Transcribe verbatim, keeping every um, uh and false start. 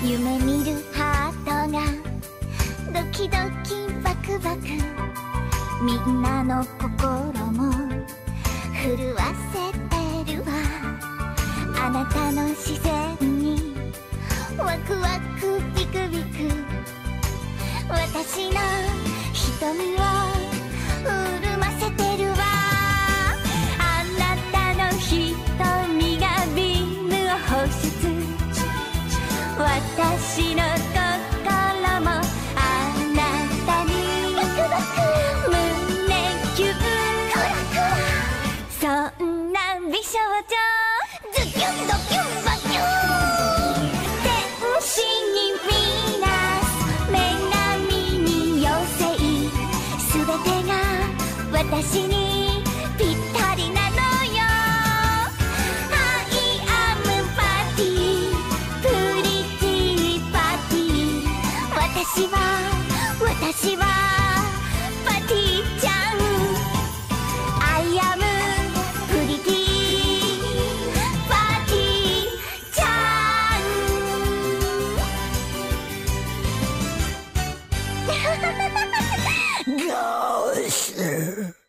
夢見るハートがドキドキバクバク、みんなの心も震わせてるわ。あなたの視線にワクワクビクビク、私の瞳を潤ませてるわ。あなたの瞳がビームを放出、私の心もあなたに胸キュン。そんな美少女ズキュンドキュンバキュン、天使にヴィーナス女神に妖精、すべてが私にぴったりなのよ。I am パティ、プリティパティ、私は私はパティちゃん。 I am プリティパティちゃん。ゴース